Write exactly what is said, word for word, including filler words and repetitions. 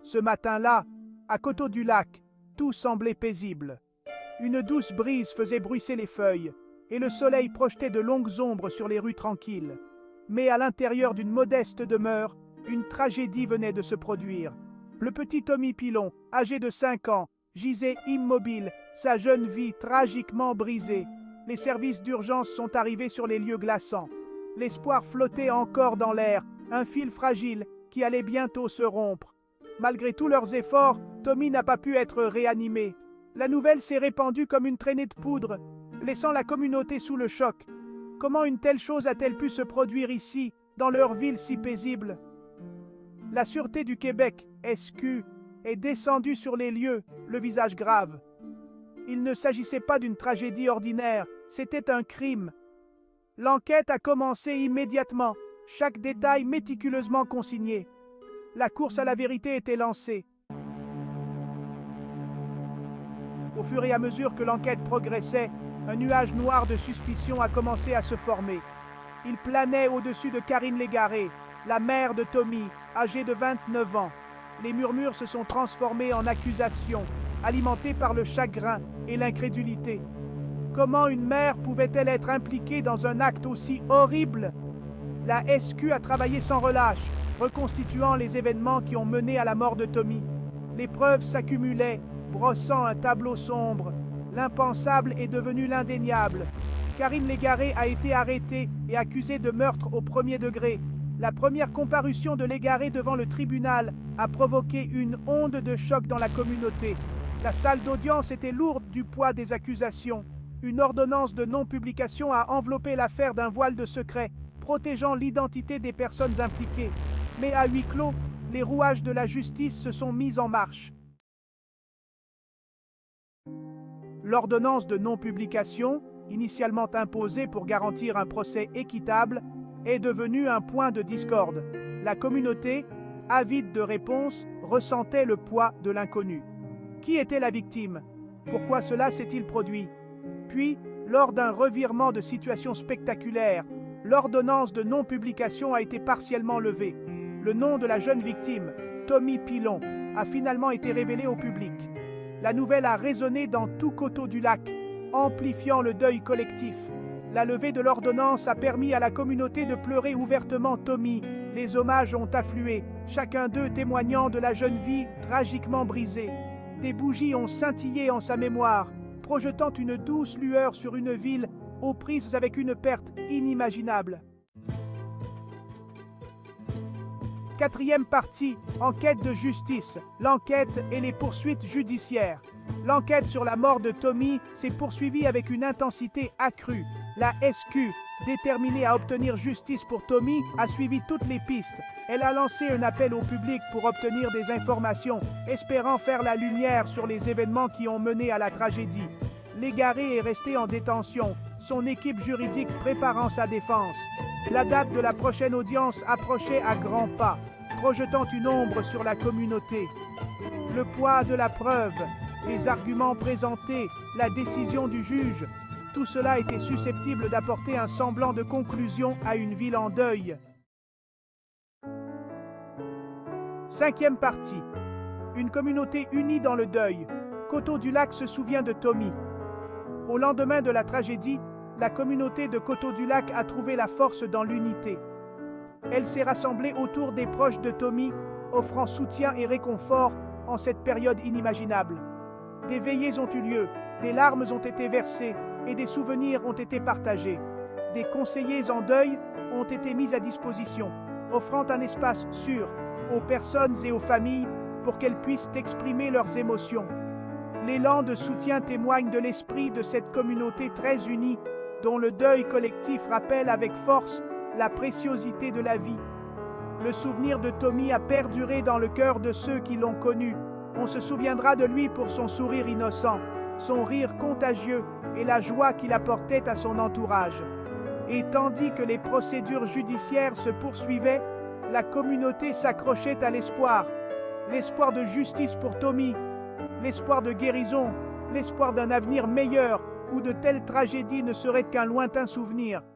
Ce matin-là, à Coteau-du-Lac, tout semblait paisible. Une douce brise faisait bruisser les feuilles, et le soleil projetait de longues ombres sur les rues tranquilles. Mais à l'intérieur d'une modeste demeure, une tragédie venait de se produire. Le petit Tommy Pilon, âgé de cinq ans, gisait immobile, sa jeune vie tragiquement brisée. Les services d'urgence sont arrivés sur les lieux glaçants. L'espoir flottait encore dans l'air, un fil fragile qui allait bientôt se rompre. Malgré tous leurs efforts, Tommy n'a pas pu être réanimé. La nouvelle s'est répandue comme une traînée de poudre, laissant la communauté sous le choc. Comment une telle chose a-t-elle pu se produire ici, dans leur ville si paisible? La Sûreté du Québec, S Q, est descendue sur les lieux, le visage grave. Il ne s'agissait pas d'une tragédie ordinaire, c'était un crime. L'enquête a commencé immédiatement, chaque détail méticuleusement consigné. La course à la vérité était lancée. Au fur et à mesure que l'enquête progressait, un nuage noir de suspicion a commencé à se former. Il planait au-dessus de Karine Légaré, la mère de Tommy, âgée de vingt-neuf ans. Les murmures se sont transformés en accusations, alimentés par le chagrin et l'incrédulité. Comment une mère pouvait-elle être impliquée dans un acte aussi horrible? La S Q a travaillé sans relâche, reconstituant les événements qui ont mené à la mort de Tommy. Les preuves s'accumulaient, brossant un tableau sombre. L'impensable est devenu l'indéniable. Karine Légaré a été arrêtée et accusée de meurtre au premier degré. La première comparution de Légaré devant le tribunal a provoqué une onde de choc dans la communauté. La salle d'audience était lourde du poids des accusations. Une ordonnance de non-publication a enveloppé l'affaire d'un voile de secret, protégeant l'identité des personnes impliquées. Mais à huis clos, les rouages de la justice se sont mis en marche. L'ordonnance de non-publication, initialement imposée pour garantir un procès équitable, est devenue un point de discorde. La communauté, avide de réponses, ressentait le poids de l'inconnu. Qui était la victime? Pourquoi cela s'est-il produit? Puis, lors d'un revirement de situation spectaculaire, l'ordonnance de non-publication a été partiellement levée. Le nom de la jeune victime, Tommy Pilon, a finalement été révélé au public. La nouvelle a résonné dans tout Coteau-du-Lac, amplifiant le deuil collectif. La levée de l'ordonnance a permis à la communauté de pleurer ouvertement Tommy. Les hommages ont afflué, chacun d'eux témoignant de la jeune vie tragiquement brisée. Des bougies ont scintillé en sa mémoire, projetant une douce lueur sur une ville aux prises avec une perte inimaginable. Quatrième partie, enquête de justice, l'enquête et les poursuites judiciaires. L'enquête sur la mort de Tommy s'est poursuivie avec une intensité accrue. La S Q, déterminée à obtenir justice pour Tommy, a suivi toutes les pistes. Elle a lancé un appel au public pour obtenir des informations, espérant faire la lumière sur les événements qui ont mené à la tragédie. Légaré est resté en détention, son équipe juridique préparant sa défense. La date de la prochaine audience approchait à grands pas, projetant une ombre sur la communauté. Le poids de la preuve, les arguments présentés, la décision du juge, tout cela était susceptible d'apporter un semblant de conclusion à une ville en deuil. Cinquième partie. Une communauté unie dans le deuil. Coteau-du-Lac se souvient de Tommy. Au lendemain de la tragédie, la communauté de Coteau-du-Lac a trouvé la force dans l'unité. Elle s'est rassemblée autour des proches de Tommy, offrant soutien et réconfort en cette période inimaginable. Des veillées ont eu lieu, des larmes ont été versées et des souvenirs ont été partagés. Des conseillers en deuil ont été mis à disposition, offrant un espace sûr aux personnes et aux familles pour qu'elles puissent exprimer leurs émotions. L'élan de soutien témoigne de l'esprit de cette communauté très unie, dont le deuil collectif rappelle avec force la préciosité de la vie. Le souvenir de Tommy a perduré dans le cœur de ceux qui l'ont connu. On se souviendra de lui pour son sourire innocent, son rire contagieux et la joie qu'il apportait à son entourage. Et tandis que les procédures judiciaires se poursuivaient, la communauté s'accrochait à l'espoir. L'espoir de justice pour Tommy, l'espoir de guérison, l'espoir d'un avenir meilleur où de telles tragédies ne seraient qu'un lointain souvenir.